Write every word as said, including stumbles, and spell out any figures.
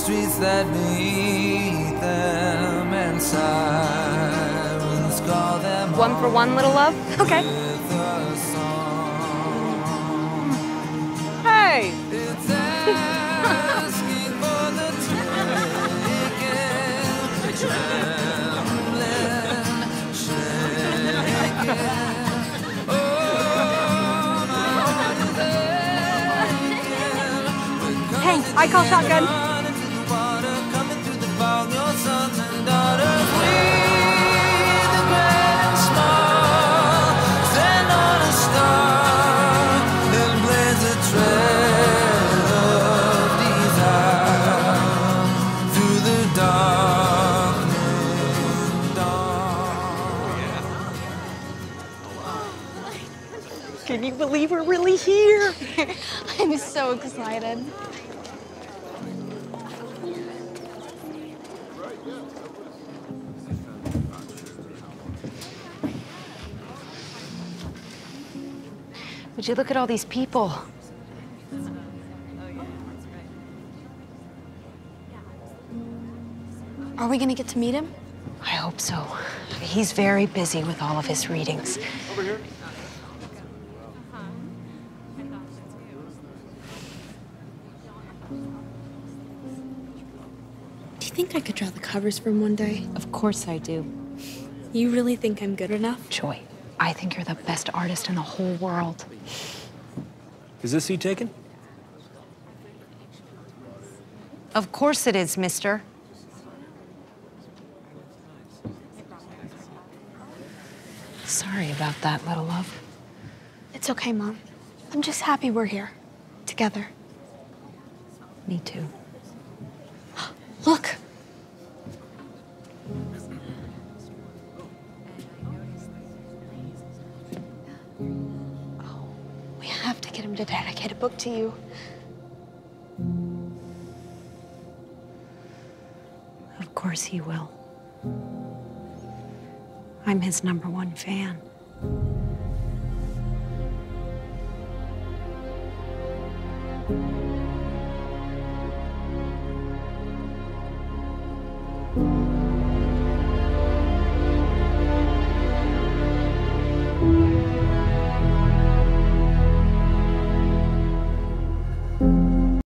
streets that meet them, and sirens call them One for one, little love? Okay. with a song. Hey! It's asking for the ticket, trembling, shaking. Oh, my heart is aching. Hey, I call shotgun. Coming through the fog, your sons and daughters, we, the great and small, stand on a star and blaze a trail of desire through the darkening dawn. Can you believe we're really here? I'm so excited. Would you look at all these people? Are we gonna get to meet him? I hope so. He's very busy with all of his readings. Over here. Do you think I could draw the covers for him one day? Of course I do. You really think I'm good enough? Joy, I think you're the best artist in the whole world. Is this seat taken? Of course it is, mister. Sorry about that, little love. It's okay, Mom. I'm just happy we're here. Together. Me too. Look! Oh, we have to get him to dedicate a book to you. Of course he will. I'm his number one fan.